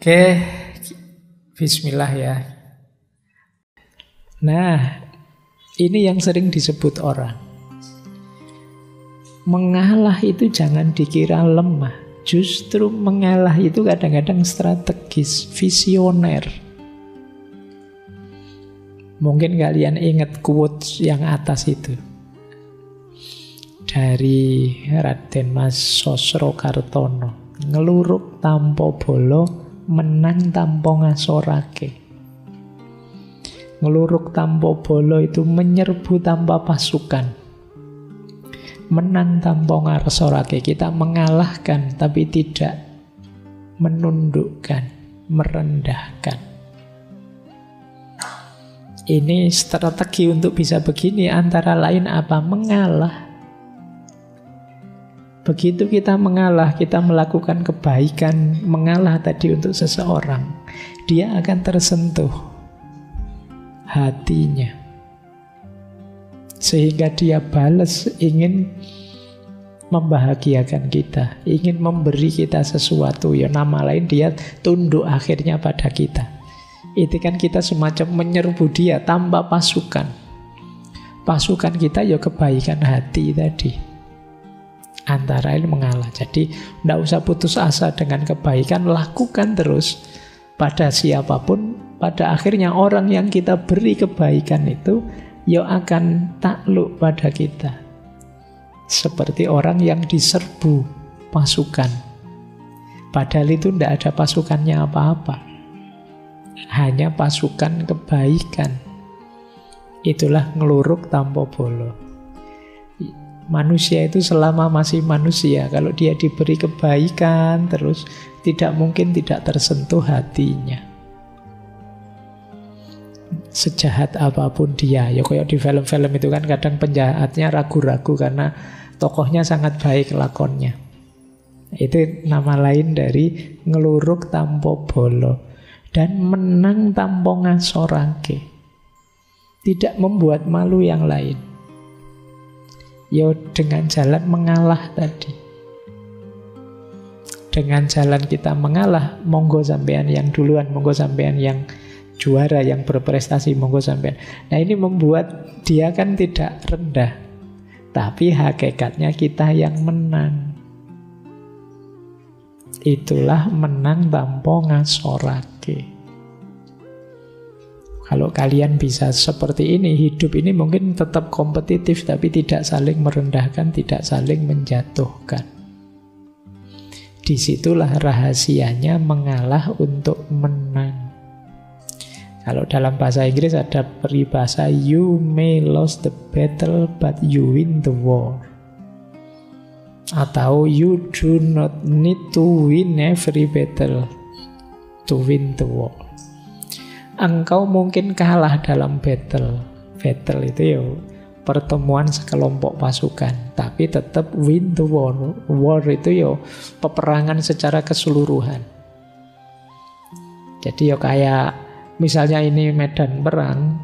Oke, bismillah ya. Nah, ini yang sering disebut orang. Mengalah itu jangan dikira lemah. Justru mengalah itu kadang-kadang strategis, visioner. Mungkin kalian ingat quotes yang atas itu. Dari Raden Mas Sosrokartono. Ngeluruk tanpa bolo, menang tanpa ngasorake. Ngeluruk tanpa bolo itu menyerbu tanpa pasukan. Menang tanpa ngasorake. Kita mengalahkan tapi tidak menundukkan, merendahkan. Ini strategi untuk bisa begini antara lain apa? Mengalah. Begitu kita mengalah, kita melakukan kebaikan, mengalah tadi untuk seseorang, dia akan tersentuh hatinya. Sehingga dia balas, ingin membahagiakan kita, ingin memberi kita sesuatu. Ya nama lain dia tunduk akhirnya pada kita. Itu kan kita semacam menyerbu dia tanpa pasukan. Pasukan kita ya kebaikan hati tadi. Antara ini mengalah. Jadi tidak usah putus asa dengan kebaikan, lakukan terus pada siapapun. Pada akhirnya orang yang kita beri kebaikan itu ya akan takluk pada kita. Seperti orang yang diserbu pasukan, padahal itu tidak ada pasukannya apa-apa, hanya pasukan kebaikan. Itulah ngeluruk tanpa bolo. Manusia itu selama masih manusia, kalau dia diberi kebaikan terus, tidak mungkin tidak tersentuh hatinya. Sejahat apapun dia, ya kayak di film-film itu kan kadang penjahatnya ragu-ragu karena tokohnya sangat baik lakonnya. Itu nama lain dari ngeluruk tanpa bolo. Dan menang tanpa ngasorake. Tidak membuat malu yang lain. Ya dengan jalan mengalah tadi. Dengan jalan kita mengalah, monggo sampean yang duluan, monggo sampean yang juara, yang berprestasi, monggo sampean. Nah ini membuat dia kan tidak rendah, tapi hakikatnya kita yang menang. Itulah menang tanpa ngasorake. Kalau kalian bisa seperti ini, hidup ini mungkin tetap kompetitif, tapi tidak saling merendahkan, tidak saling menjatuhkan. Disitulah rahasianya mengalah untuk menang. Kalau dalam bahasa Inggris ada peribahasa, you may lose the battle, but you win the war. Atau you do not need to win every battle to win the war. Engkau mungkin kalah dalam battle. Battle itu ya pertemuan sekelompok pasukan, tapi tetap win the war. War itu ya peperangan secara keseluruhan. Jadi ya kayak misalnya ini medan perang,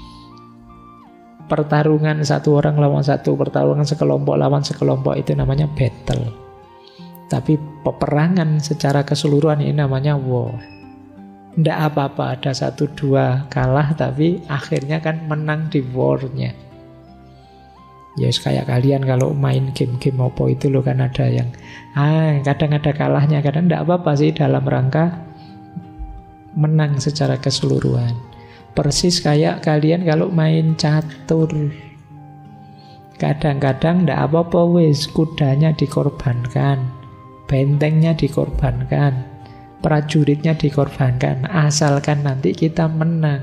pertarungan satu orang lawan satu, pertarungan sekelompok lawan sekelompok, itu namanya battle. Tapi peperangan secara keseluruhan ini namanya war. Tidak apa-apa ada 1-2 kalah, tapi akhirnya kan menang di war-nya. Ya kayak kalian kalau main game-game apa itu loh kan ada yang kadang ada kalahnya, kadang tidak apa-apa sih dalam rangka menang secara keseluruhan. Persis kayak kalian kalau main catur, kadang-kadang tidak apa-apa wis, kudanya dikorbankan, bentengnya dikorbankan, prajuritnya dikorbankan, asalkan nanti kita menang.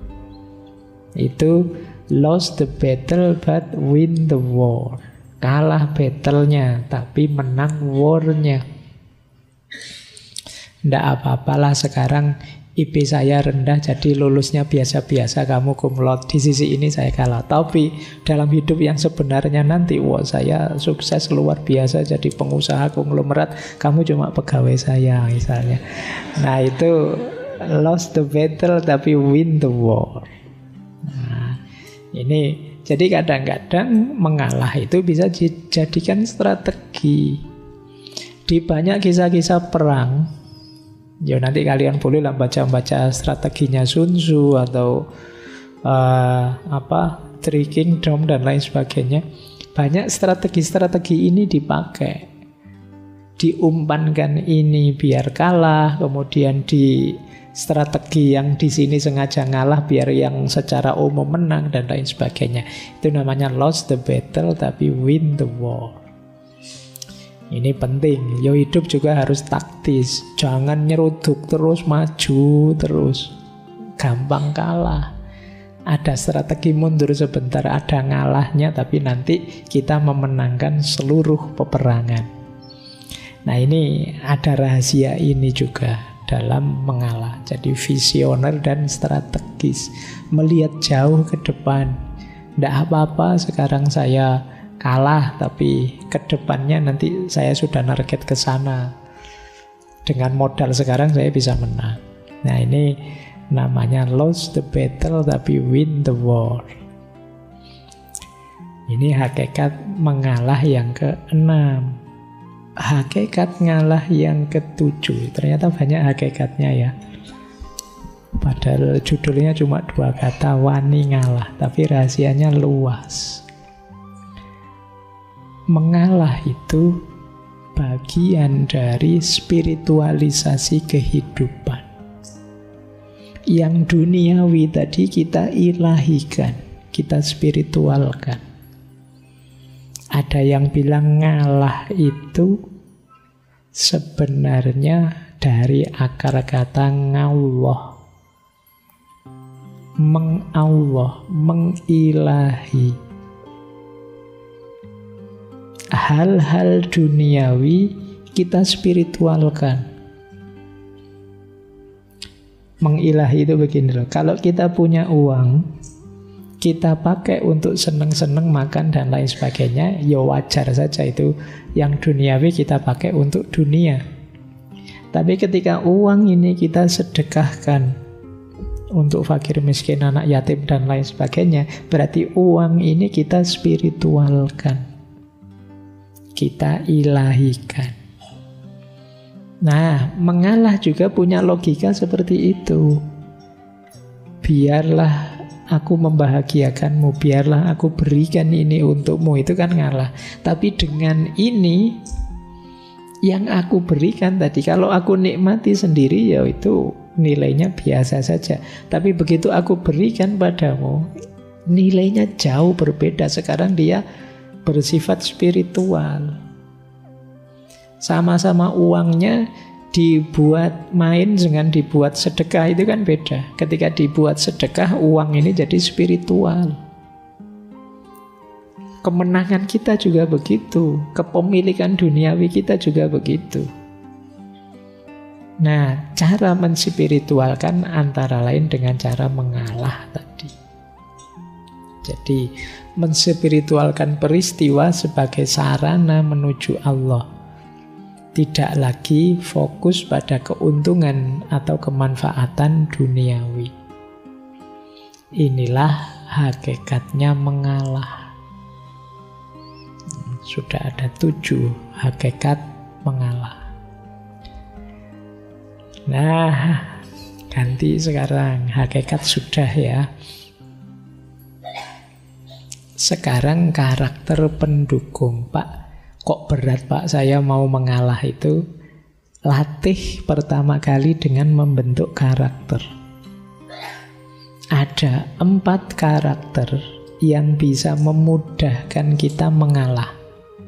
Itu lost the battle but win the war. Kalah battle-nya tapi menang war-nya. Nggak apa-apalah sekarang IP saya rendah jadi lulusnya biasa-biasa, kamu cum laude. Di sisi ini saya kalah, tapi dalam hidup yang sebenarnya nanti saya sukses luar biasa jadi pengusaha konglomerat, kamu cuma pegawai saya misalnya. Nah itu lost the battle tapi win the war. Nah ini jadi kadang-kadang mengalah itu bisa dijadikan strategi. Di banyak kisah-kisah perang Ya nanti kalian bolehlah baca-baca strateginya Sun Tzu atau Three Kingdom dan lain sebagainya. Banyak strategi-strategi ini dipakai. Diumpankan ini biar kalah, kemudian di strategi yang di sini sengaja ngalah biar yang secara umum menang dan lain sebagainya. Itu namanya lost the battle tapi win the war. Ini penting. Yo hidup juga harus taktis. Jangan nyeruduk terus, maju terus. Gampang kalah. Ada strategi mundur sebentar, ada ngalahnya, tapi nanti kita memenangkan seluruh peperangan. Nah ini ada rahasia ini juga dalam mengalah. Jadi visioner dan strategis, melihat jauh ke depan. Tidak apa-apa sekarang saya kalah, tapi ke depannya nanti saya sudah target ke sana. Dengan modal sekarang saya bisa menang. Nah ini namanya lost the battle tapi win the war. Ini hakikat mengalah yang ke-6. Hakikat ngalah yang ke-7. Ternyata banyak hakikatnya ya. Padahal judulnya cuma 2 kata, wani ngalah, tapi rahasianya luas. Mengalah itu bagian dari spiritualisasi kehidupan. Yang duniawi tadi kita ilahikan, kita spiritualkan. Ada yang bilang ngalah itu sebenarnya dari akar kata ngallah, mengallah, mengilahi. Hal-hal duniawi kita spiritualkan. Mengilahi itu begini loh. Kalau kita punya uang, kita pakai untuk seneng-seneng makan dan lain sebagainya, ya wajar saja itu. Yang duniawi kita pakai untuk dunia. Tapi ketika uang ini kita sedekahkan untuk fakir miskin, anak yatim dan lain sebagainya, berarti uang ini kita spiritualkan, kita ilahikan. Nah, mengalah juga punya logika seperti itu. Biarlah aku membahagiakanmu, biarlah aku berikan ini untukmu, itu kan ngalah. Tapi dengan ini yang aku berikan tadi, kalau aku nikmati sendiri ya itu nilainya biasa saja. Tapi begitu aku berikan padamu, nilainya jauh berbeda. Sekarang dia bersifat spiritual. Sama-sama uangnya dibuat main dengan dibuat sedekah itu kan beda. Ketika dibuat sedekah, uang ini jadi spiritual. Kemenangan kita juga begitu, kepemilikan duniawi kita juga begitu. Nah, cara menspiritualkan antara lain dengan cara mengalah tadi. Jadi, menspiritualkan peristiwa sebagai sarana menuju Allah. Tidak lagi fokus pada keuntungan atau kemanfaatan duniawi. Inilah hakikatnya mengalah. Sudah ada 7 hakikat mengalah. Nah, ganti sekarang. Hakikat sudah ya. Sekarang karakter pendukung, Pak. Kok berat Pak saya mau mengalah itu? Latih pertama kali dengan membentuk karakter. Ada 4 karakter yang bisa memudahkan kita mengalah.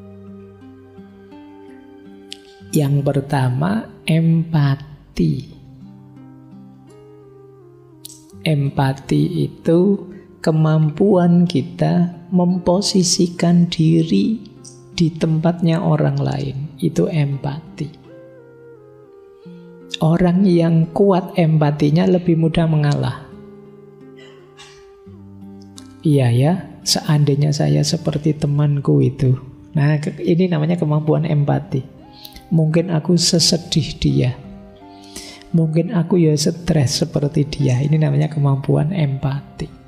Yang pertama, empati. Empati itu kemampuan kita memposisikan diri di tempatnya orang lain. Itu empati. Orang yang kuat empatinya lebih mudah mengalah. Iya ya, seandainya saya seperti temanku itu. Nah, ini namanya kemampuan empati. Mungkin aku sesedih dia. Mungkin aku ya stres seperti dia. Ini namanya kemampuan empati.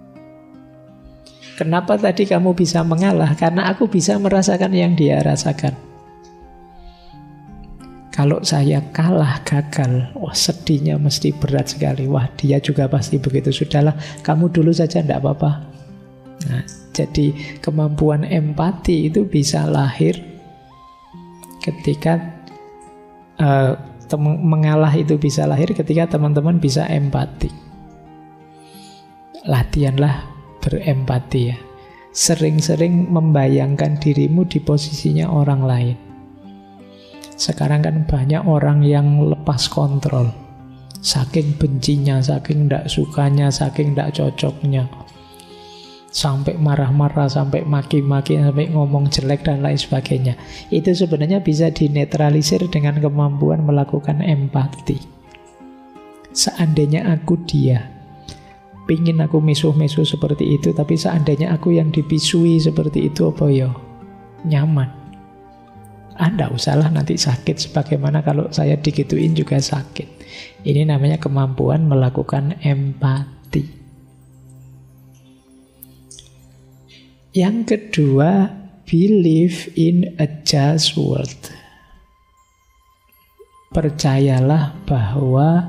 Kenapa tadi kamu bisa mengalah? Karena aku bisa merasakan yang dia rasakan. Kalau saya kalah, gagal, wah sedihnya mesti berat sekali. Wah dia juga pasti begitu. Sudahlah, kamu dulu saja, tidak apa-apa. Nah, jadi kemampuan empati itu bisa lahir ketika mengalah itu bisa lahir ketika teman-teman bisa empati. Latihanlah berempati ya. Sering-sering membayangkan dirimu di posisinya orang lain. Sekarang kan banyak orang yang lepas kontrol. Saking bencinya, saking tidak sukanya, saking tidak cocoknya. Sampai marah-marah, sampai maki-maki, sampai ngomong jelek dan lain sebagainya. Itu sebenarnya bisa dinetralisir dengan kemampuan melakukan empati. Seandainya aku dia, pingin aku misuh-misuh seperti itu, tapi seandainya aku yang dipisui seperti itu, apa ya? Nyaman. Anda usahlah nanti sakit, sebagaimana kalau saya digituin juga sakit. Ini namanya kemampuan melakukan empati. Yang kedua, believe in a just world. Percayalah bahwa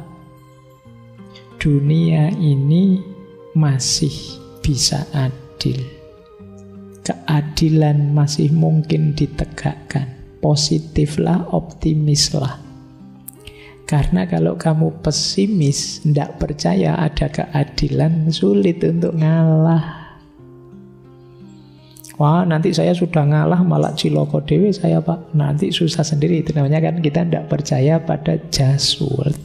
dunia ini masih bisa adil. Keadilan masih mungkin ditegakkan. Positiflah, optimislah. Karena kalau kamu pesimis, tidak percaya ada keadilan, sulit untuk ngalah. Wah, nanti saya sudah ngalah malah ciloko dewe saya pak. Nanti susah sendiri. Itu namanya kan kita tidak percaya pada just world.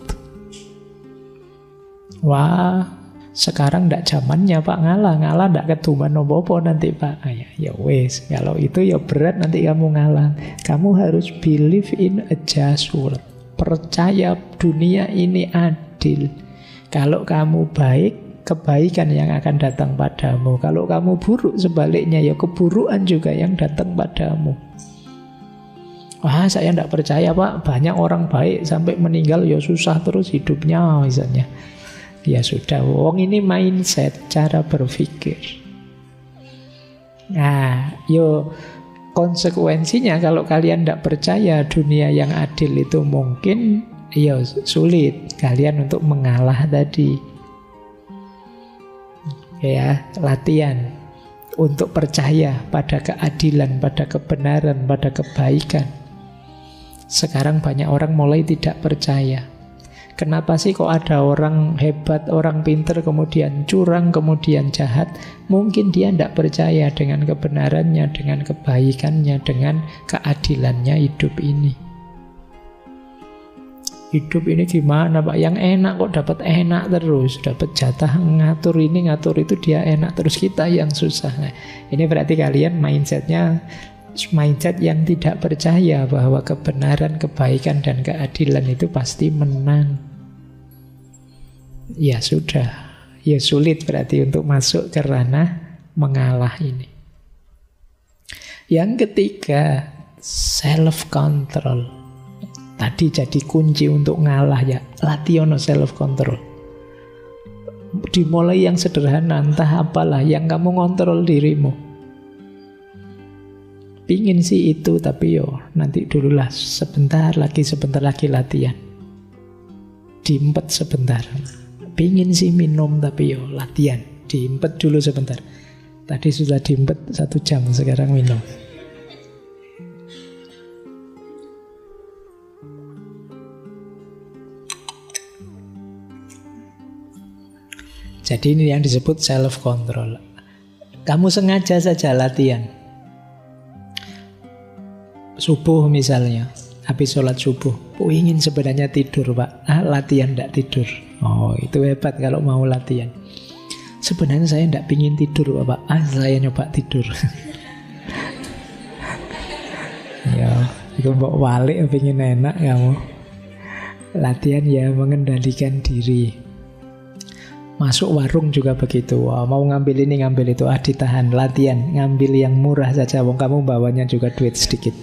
Wah, sekarang tidak zamannya pak ngalah tidak ketuman nopo nanti pak. Ya wes, kalau itu ya berat nanti kamu ngalah. Kamu harus believe in a just world. Percaya dunia ini adil. Kalau kamu baik, kebaikan yang akan datang padamu. Kalau kamu buruk, sebaliknya ya keburukan juga yang datang padamu. Wah, saya tidak percaya pak, banyak orang baik sampai meninggal ya susah terus hidupnya misalnya. Ya sudah, wong ini mindset, cara berpikir. Nah, yo konsekuensinya kalau kalian tidak percaya dunia yang adil itu mungkin, ya sulit kalian untuk mengalah tadi. Ya, latihan untuk percaya pada keadilan, pada kebenaran, pada kebaikan. Sekarang banyak orang mulai tidak percaya. Kenapa sih kok ada orang hebat, orang pinter, kemudian curang, kemudian jahat? Mungkin dia tidak percaya dengan kebenarannya, dengan kebaikannya, dengan keadilannya hidup ini. Hidup ini gimana pak? Yang enak kok dapat enak terus, dapat jatah ngatur ini, ngatur itu, dia enak terus, kita yang susah. Nah, ini berarti kalian mindset yang tidak percaya bahwa kebenaran, kebaikan, dan keadilan itu pasti menang. Ya sudah, ya sulit berarti untuk masuk ke ranah mengalah ini. Yang ketiga, self-control. Tadi jadi kunci untuk ngalah ya, latihan self-control. Dimulai yang sederhana, entah apalah, yang kamu ngontrol dirimu. Pingin sih itu, tapi yo nanti dululah, sebentar lagi latihan. Diempet sebentar. Pingin sih minum, tapi yo latihan. Diempet dulu sebentar. Tadi sudah diempet 1 jam, sekarang minum. Jadi ini yang disebut self-control. Kamu sengaja saja latihan. Subuh misalnya, habis sholat subuh, ingin sebenarnya tidur pak, latihan tidak tidur. Oh itu hebat kalau mau latihan. Sebenarnya saya tidak pingin tidur pak, saya nyoba tidur. Ya itu mbok balik pingin enak kamu. Latihan ya mengendalikan diri. Masuk warung juga begitu. Mau ngambil ini ngambil itu, ditahan, latihan ngambil yang murah saja, wong kamu bawanya juga duit sedikit.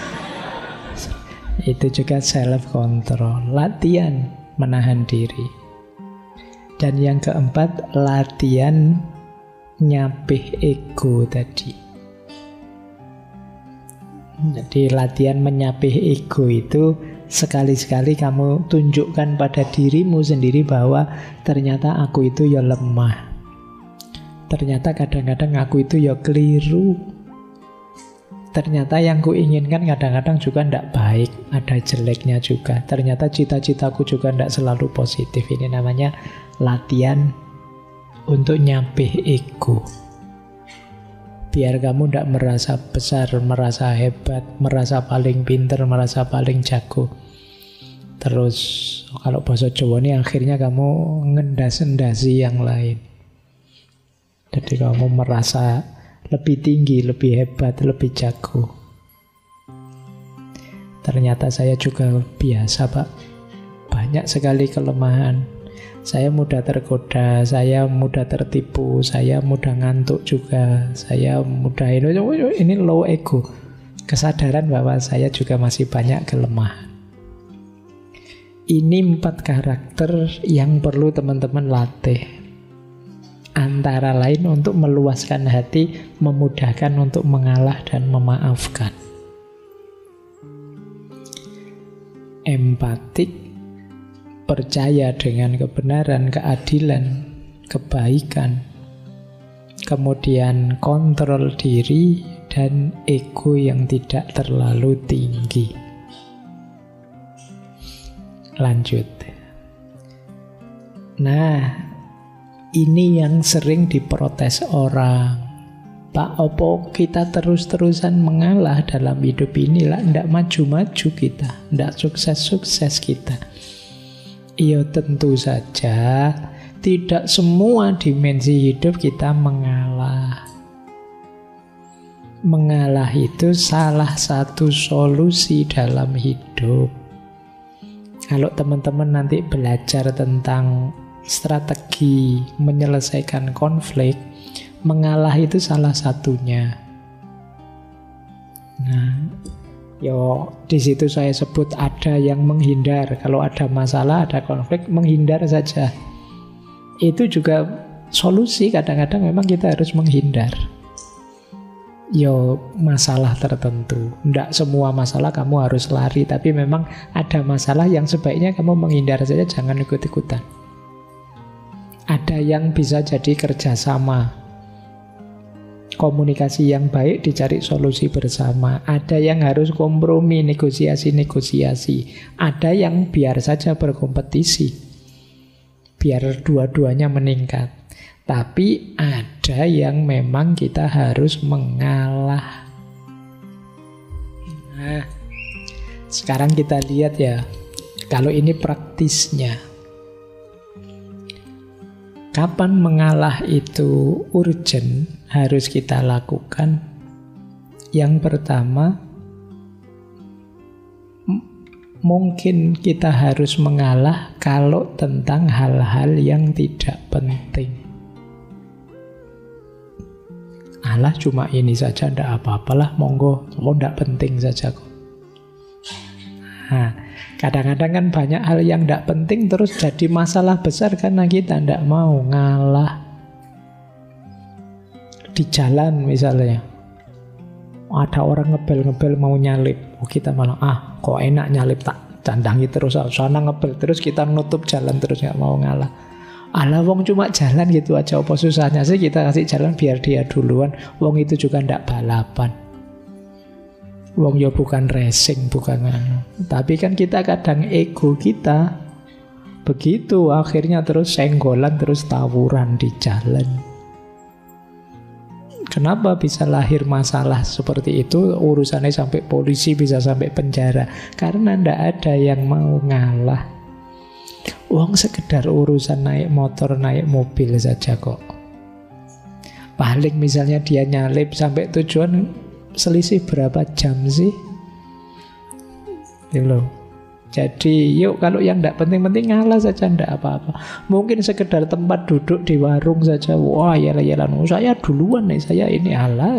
Itu juga self-control, latihan menahan diri. Dan yang keempat, latihan nyapih ego tadi. Jadi latihan menyapih ego itu Sekali-sekali kamu tunjukkan pada dirimu sendiri bahwa ternyata aku itu ya lemah. Ternyata kadang-kadang aku itu ya keliru. Ternyata yang kuinginkan kadang-kadang juga tidak baik, ada jeleknya juga. Ternyata cita-citaku juga tidak selalu positif. Ini namanya latihan untuk nyapih ego. Biar kamu tidak merasa besar, merasa hebat, merasa paling pinter, merasa paling jago. Terus kalau bahasa Jawa ini akhirnya kamu ngendas-endasi yang lain. Jadi kamu merasa lebih tinggi, lebih hebat, lebih jago. Ternyata saya juga biasa, Pak. Banyak sekali kelemahan. Saya mudah tergoda, saya mudah tertipu, saya mudah ngantuk juga, saya mudah ini low ego. Kesadaran bahwa saya juga masih banyak kelemahan. Ini 4 karakter yang perlu teman-teman latih. Antara lain untuk meluaskan hati, memudahkan untuk mengalah dan memaafkan. Empatik, percaya dengan kebenaran, keadilan, kebaikan. Kemudian kontrol diri dan ego yang tidak terlalu tinggi. Lanjut. Nah, ini yang sering diprotes orang. Pak, opo kita terus-terusan mengalah dalam hidup ini lah, ndak maju-maju kita, ndak sukses-sukses kita. Iya, tentu saja tidak semua dimensi hidup kita mengalah. Mengalah itu salah satu solusi dalam hidup. Kalau teman-teman nanti belajar tentang strategi menyelesaikan konflik, mengalah itu salah satunya. Nah, di situ saya sebut ada yang menghindar. Kalau ada masalah, ada konflik, menghindar saja. Itu juga solusi. Kadang-kadang memang kita harus menghindar. Masalah tertentu. Tidak semua masalah kamu harus lari, tapi memang ada masalah yang sebaiknya kamu menghindar saja, jangan ikut-ikutan. Ada yang bisa jadi kerjasama, komunikasi yang baik, dicari solusi bersama. Ada yang harus kompromi, negosiasi. Ada yang biar saja berkompetisi, biar dua-duanya meningkat. Tapi ada yang memang kita harus mengalah. Nah, sekarang kita lihat ya, kalau ini praktisnya. Kapan mengalah itu urgent, harus kita lakukan? Yang pertama, mungkin kita harus mengalah kalau tentang hal-hal yang tidak penting. Alah, cuma ini saja, ndak apa-apalah, monggo, ndak penting saja kok. Nah, kadang-kadang kan banyak hal yang ndak penting terus jadi masalah besar karena kita ndak mau ngalah. Di jalan misalnya, ada orang ngebel-ngebel mau nyalip, kita malah kok enak nyalip, tak candangi terus, sana ngebel terus, kita nutup jalan terus, nggak mau ngalah. Alah, wong cuma jalan gitu aja, apa susahnya sih kita kasih jalan biar dia duluan. Wong itu juga ndak balapan, wong ya bukan racing, bukan tapi kan kita kadang ego kita begitu, akhirnya terus senggolan, terus tawuran di jalan. Kenapa bisa lahir masalah seperti itu? Urusannya sampai polisi, bisa sampai penjara, karena ndak ada yang mau ngalah. Wong sekedar urusan naik motor, naik mobil saja kok. Paling misalnya dia nyalip sampai tujuan, selisih berapa jam sih? Jadi yuk, kalau yang tidak penting-penting ngalah saja, tidak apa-apa. Mungkin sekedar tempat duduk di warung saja, wah yalah, saya duluan nih, saya ini alah.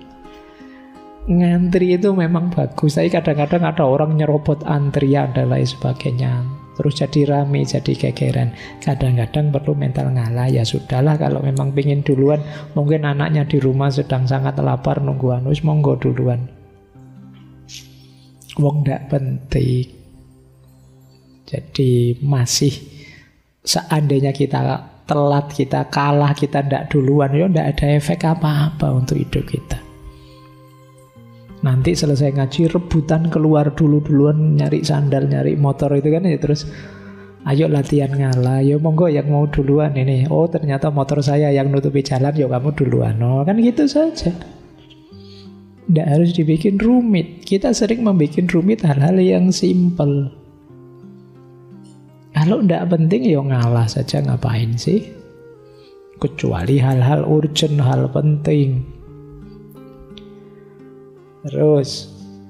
Ngantri itu memang bagus, tapi kadang-kadang ada orang nyerobot antrian dan lain sebagainya, terus jadi rame, jadi gegeran. Kadang-kadang perlu mental ngalah. Ya sudahlah, kalau memang pingin duluan, mungkin anaknya di rumah sedang sangat lapar nungguan, wis monggo duluan, wong ndak penting. Jadi masih seandainya kita telat, kita kalah, kita ndak duluan, ya ndak ada efek apa-apa untuk hidup kita. Nanti selesai ngaji rebutan keluar duluan nyari sandal, nyari motor itu kan ya, terus ayo latihan ngalah, yo monggo yang mau duluan ini. Oh ternyata motor saya yang nutupi jalan, yo kamu duluan. Oh kan gitu saja. Nggak harus dibikin rumit. Kita sering membuat rumit hal-hal yang simpel. Kalau nggak penting yo ngalah saja, ngapain sih? Kecuali hal-hal urgent, hal penting. Terus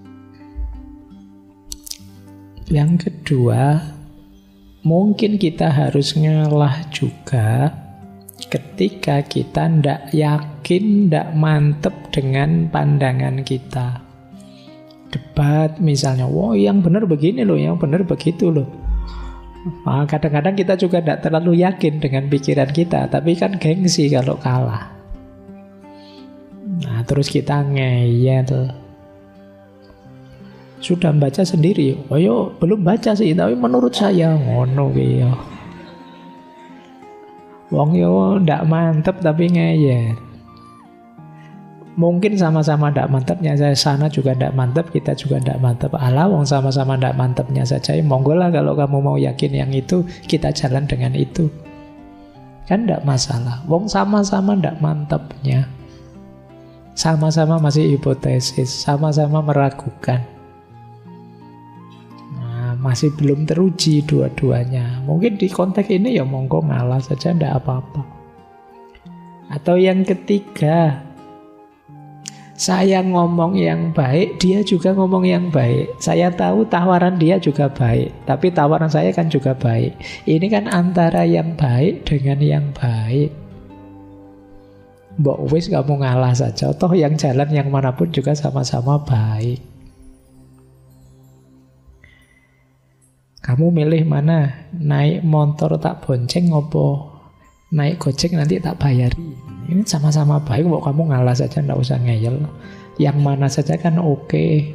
yang kedua, mungkin kita harus ngalah juga ketika kita ndak yakin, ndak mantep dengan pandangan kita. Debat misalnya, wah yang benar begini loh, yang benar begitu loh. Nah, kadang-kadang kita juga ndak terlalu yakin dengan pikiran kita, tapi kan gengsi kalau kalah. Nah terus kita ngeyel. Sudah baca sendiri, oh yo belum baca sih, tapi menurut saya ngono ya. Wong yo ndak mantep tapi ngeyel. Mungkin sama-sama ndak mantepnya, saya sana juga ndak mantep, kita juga ndak mantep. Alah, wong sama-sama ndak mantepnya saja. Monggo lah kalau kamu mau yakin yang itu, kita jalan dengan itu. Kan ndak masalah. Wong sama-sama ndak mantepnya. Sama-sama masih hipotesis, sama-sama meragukan. Masih belum teruji dua-duanya. Mungkin di konteks ini ya monggo ngalah saja, ndak apa-apa. Atau yang ketiga, saya ngomong yang baik, dia juga ngomong yang baik. Saya tahu tawaran dia juga baik, tapi tawaran saya kan juga baik. Ini kan antara yang baik dengan yang baik. Mbok wis kamu ngalah saja, toh yang jalan yang manapun juga sama-sama baik. Kamu milih mana? Naik motor tak bonceng ngopo? Naik gojek nanti tak bayari. Ini sama-sama baik, kok kamu ngalah saja, ndak usah ngeyel. Yang mana saja kan oke.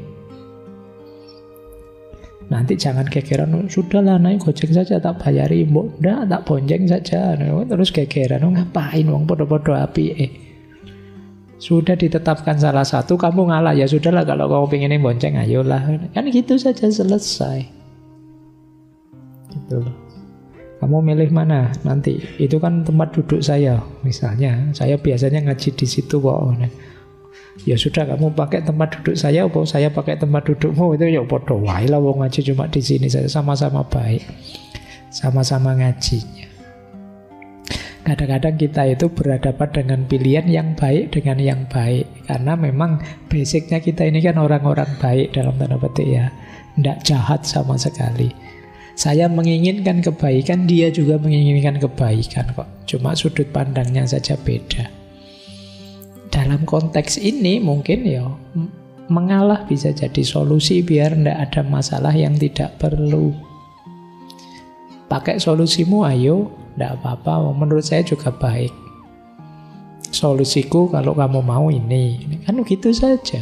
Nanti jangan gegeran, sudahlah naik gojek saja tak bayari, mbok ndak tak bonceng saja. Terus gegeran, ngapain wong podo-podo api Sudah ditetapkan salah satu, kamu ngalah, ya sudahlah kalau kamu pengen bonceng ayolah. Kan gitu saja selesai. Gitu loh. Kamu milih mana nanti? Itu kan tempat duduk saya, misalnya. Saya biasanya ngaji di situ kok. Ya sudah, kamu pakai tempat duduk saya, atau saya pakai tempat dudukmu, itu ya podo wae lah, wong ngaji cuma di sini saja, sama-sama baik, sama-sama ngajinya. Kadang-kadang kita itu berhadapan dengan pilihan yang baik dengan yang baik, karena memang basicnya kita ini kan orang-orang baik dalam tanda petik ya, ndak jahat sama sekali. Saya menginginkan kebaikan, dia juga menginginkan kebaikan kok. Cuma sudut pandangnya saja beda. Dalam konteks ini mungkin ya mengalah bisa jadi solusi biar ndak ada masalah yang tidak perlu. Pakai solusimu ayo, ndak apa-apa. Menurut saya juga baik. Solusiku kalau kamu mau ini kan gitu saja.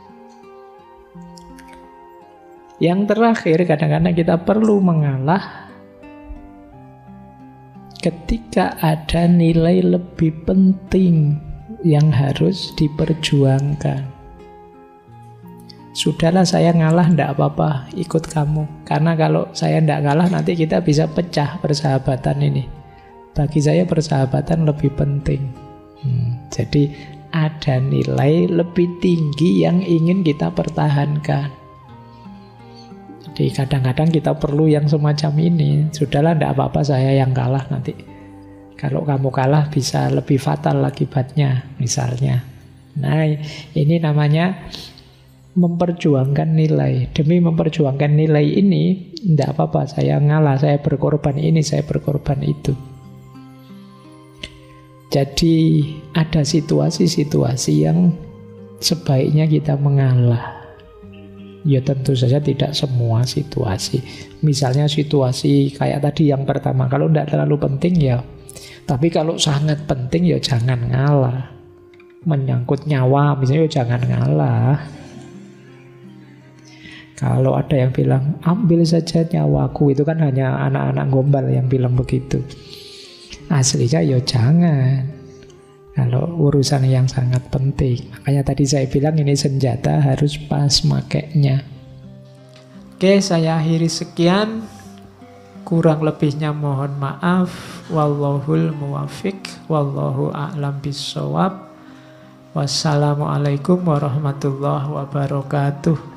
Yang terakhir, kadang-kadang kita perlu mengalah ketika ada nilai lebih penting yang harus diperjuangkan. Sudahlah saya ngalah, ndak apa-apa, ikut kamu. Karena kalau saya ndak ngalah nanti kita bisa pecah persahabatan ini. Bagi saya persahabatan lebih penting. Jadi ada nilai lebih tinggi yang ingin kita pertahankan. Jadi kadang-kadang kita perlu yang semacam ini. Sudahlah, tidak apa-apa saya yang kalah nanti. Kalau kamu kalah bisa lebih fatal akibatnya, misalnya. Nah, ini namanya memperjuangkan nilai. Demi memperjuangkan nilai ini, tidak apa-apa saya ngalah, saya berkorban ini, saya berkorban itu. Jadi ada situasi-situasi yang sebaiknya kita mengalah. Ya tentu saja tidak semua situasi. Misalnya situasi kayak tadi yang pertama, kalau tidak terlalu penting ya. Tapi kalau sangat penting ya jangan ngalah. Menyangkut nyawa misalnya ya jangan ngalah. Kalau ada yang bilang ambil saja nyawaku, itu kan hanya anak-anak gombal yang bilang begitu. Aslinya ya jangan. Kalau urusan yang sangat penting. Makanya tadi saya bilang ini senjata harus pas makainya. Oke, saya akhiri sekian. Kurang lebihnya mohon maaf. Wallahul muwafiq. Wallahu a'lam bishawab. Wassalamualaikum warahmatullahi wabarakatuh.